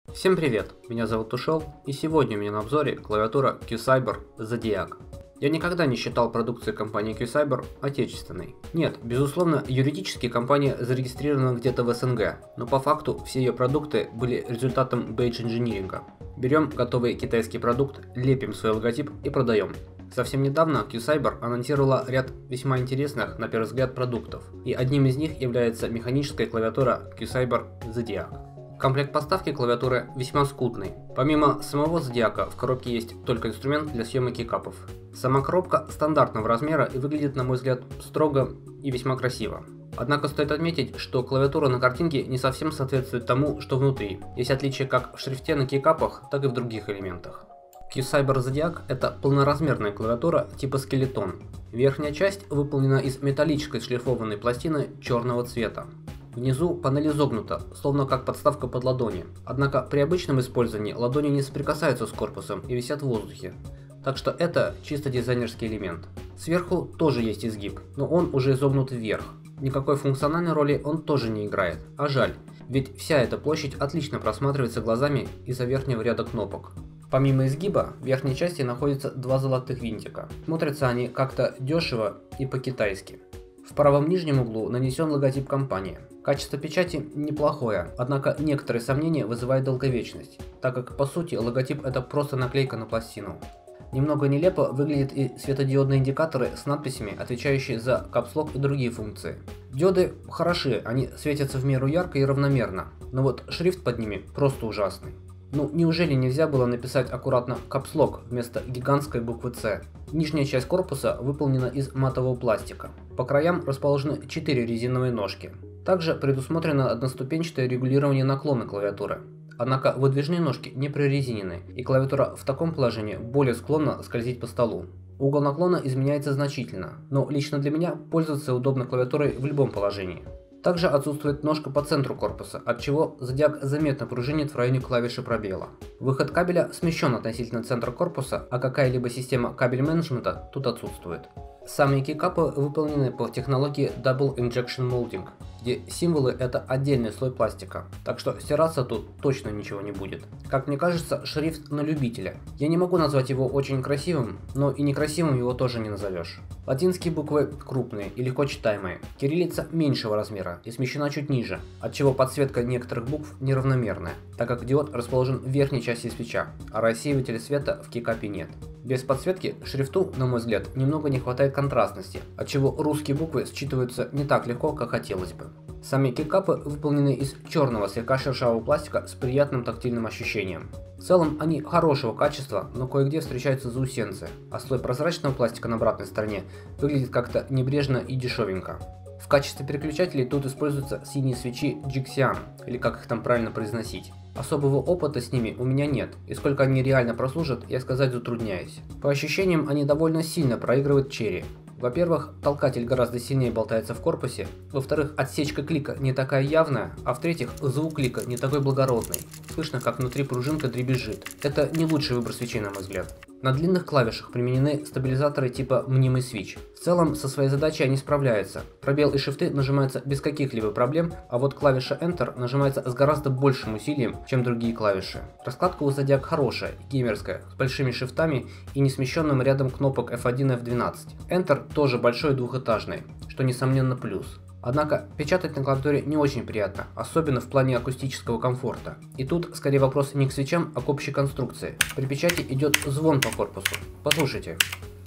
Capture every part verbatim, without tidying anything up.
Всем привет, меня зовут Ушел, и сегодня у меня на обзоре клавиатура QCyber Zodiac. Я никогда не считал продукцию компании QCyber отечественной. Нет, безусловно, юридически компания зарегистрирована где-то в СНГ, но по факту все ее продукты были результатом бейдж инжиниринга. Берем готовый китайский продукт, лепим свой логотип и продаем. Совсем недавно QCyber анонсировала ряд весьма интересных, на первый взгляд, продуктов, и одним из них является механическая клавиатура QCyber Zodiac. Комплект поставки клавиатуры весьма скудный. Помимо самого Зодиака в коробке есть только инструмент для съемки кикапов. Сама коробка стандартного размера и выглядит, на мой взгляд, строго и весьма красиво. Однако стоит отметить, что клавиатура на картинке не совсем соответствует тому, что внутри. Есть отличия как в шрифте на кикапах, так и в других элементах. QCyber Zodiac – это полноразмерная клавиатура типа скелетон. Верхняя часть выполнена из металлической шлифованной пластины черного цвета. Внизу панель изогнута, словно как подставка под ладони. Однако при обычном использовании ладони не соприкасаются с корпусом и висят в воздухе. Так что это чисто дизайнерский элемент. Сверху тоже есть изгиб, но он уже изогнут вверх. Никакой функциональной роли он тоже не играет, а жаль, ведь вся эта площадь отлично просматривается глазами из-за верхнего ряда кнопок. Помимо изгиба, в верхней части находятся два золотых винтика. Смотрятся они как-то дешево и по-китайски. В правом нижнем углу нанесен логотип компании. Качество печати неплохое, однако некоторые сомнения вызывает долговечность, так как по сути логотип это просто наклейка на пластину. Немного нелепо выглядят и светодиодные индикаторы с надписями, отвечающие за капслок и другие функции. Диоды хороши, они светятся в меру ярко и равномерно, но вот шрифт под ними просто ужасный. Ну, неужели нельзя было написать аккуратно капслок вместо гигантской буквы С? Нижняя часть корпуса выполнена из матового пластика. По краям расположены четыре резиновые ножки. Также предусмотрено одноступенчатое регулирование наклона клавиатуры. Однако выдвижные ножки не прорезинены, и клавиатура в таком положении более склонна скользить по столу. Угол наклона изменяется значительно, но лично для меня пользоваться удобно клавиатурой в любом положении. Также отсутствует ножка по центру корпуса, от чего Zodiac заметно пружинит в районе клавиши пробела. Выход кабеля смещен относительно центра корпуса, а какая-либо система кабель менеджмента тут отсутствует. Сами кикапы выполнены по технологии Double Injection Molding, где символы это отдельный слой пластика, так что стираться тут точно ничего не будет. Как мне кажется, шрифт на любителя. Я не могу назвать его очень красивым, но и некрасивым его тоже не назовешь. Латинские буквы крупные и легко читаемые, кириллица меньшего размера и смещена чуть ниже, отчего подсветка некоторых букв неравномерная, так как диод расположен в верхней части свеча, а рассеивателя света в кикапе нет. Без подсветки шрифту, на мой взгляд, немного не хватает контрастности, отчего русские буквы считываются не так легко, как хотелось бы. Сами кикапы выполнены из черного слегка шершавого пластика с приятным тактильным ощущением. В целом они хорошего качества, но кое-где встречаются заусенцы, а слой прозрачного пластика на обратной стороне выглядит как-то небрежно и дешевенько. В качестве переключателей тут используются синие свечи Jixian, или как их там правильно произносить. Особого опыта с ними у меня нет, и сколько они реально прослужат, я сказать затрудняюсь. По ощущениям, они довольно сильно проигрывают Cherry. Во-первых, толкатель гораздо сильнее болтается в корпусе, во-вторых, отсечка клика не такая явная, а в-третьих, звук клика не такой благородный. Слышно, как внутри пружинка дребезжит. Это не лучший выбор свечей, на мой взгляд. На длинных клавишах применены стабилизаторы типа мнимый свич. В целом, со своей задачей они справляются. Пробел и шифты нажимаются без каких-либо проблем, а вот клавиша Enter нажимается с гораздо большим усилием, чем другие клавиши. Раскладка у Zodiac хорошая, геймерская, с большими шифтами и несмещенным рядом кнопок эф один и эф двенадцать. Enter тоже большой и двухэтажный, что несомненно плюс. Однако печатать на клавиатуре не очень приятно, особенно в плане акустического комфорта. И тут скорее вопрос не к свечам, а к общей конструкции. При печати идет звон по корпусу. Послушайте.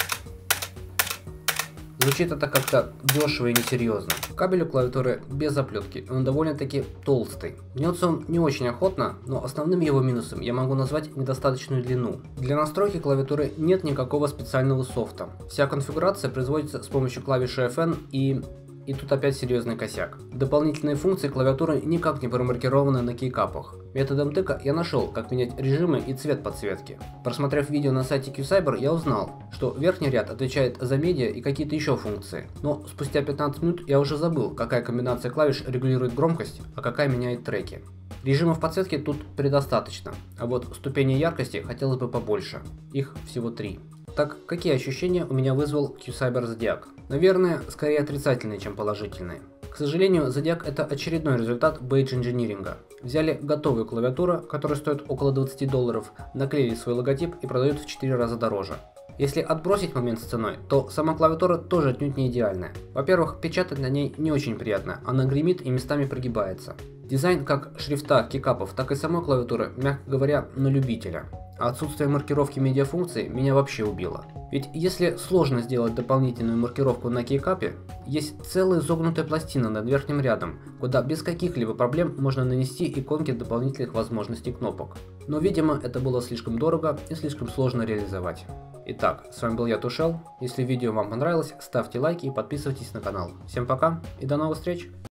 Звучит это как-то дешево и несерьезно. Кабель у клавиатуры без оплетки, он довольно-таки толстый. Гнется он не очень охотно, но основным его минусом я могу назвать недостаточную длину. Для настройки клавиатуры нет никакого специального софта. Вся конфигурация производится с помощью клавиши эф эн и... И тут опять серьезный косяк. Дополнительные функции клавиатуры никак не промаркированы на кейкапах. Методом тыка я нашел, как менять режимы и цвет подсветки. Просмотрев видео на сайте QCyber, я узнал, что верхний ряд отвечает за медиа и какие-то еще функции. Но спустя пятнадцать минут я уже забыл, какая комбинация клавиш регулирует громкость, а какая меняет треки. Режимов подсветки тут предостаточно, а вот ступени яркости хотелось бы побольше. Их всего три. Так, какие ощущения у меня вызвал QCyber Zodiac? Наверное, скорее отрицательные, чем положительные. К сожалению, Zodiac это очередной результат бейдж инжиниринга. Взяли готовую клавиатуру, которая стоит около двадцати долларов, наклеили свой логотип и продают в четыре раза дороже. Если отбросить момент с ценой, то сама клавиатура тоже отнюдь не идеальная. Во-первых, печатать на ней не очень приятно, она гремит и местами прогибается. Дизайн как шрифта кикапов, так и самой клавиатуры, мягко говоря, на любителя. А отсутствие маркировки медиафункций меня вообще убило. Ведь если сложно сделать дополнительную маркировку на кейкапе, есть целая изогнутая пластина над верхним рядом, куда без каких-либо проблем можно нанести иконки дополнительных возможностей кнопок. Но видимо это было слишком дорого и слишком сложно реализовать. Итак, с вами был я, Тушел. Если видео вам понравилось, ставьте лайки и подписывайтесь на канал. Всем пока и до новых встреч!